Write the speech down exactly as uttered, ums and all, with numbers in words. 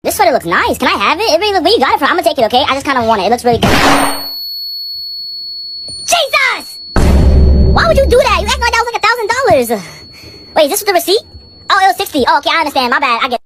This sweater looks nice. Can I have it? It really look, where you got it from? I'm gonna take it, okay? I just kind of want it. It looks really good. Jesus! Why would you do that? You acting like that was like a thousand dollars. Wait, is this the receipt? Oh, it was sixty. Oh, okay, I understand. My bad. I get it.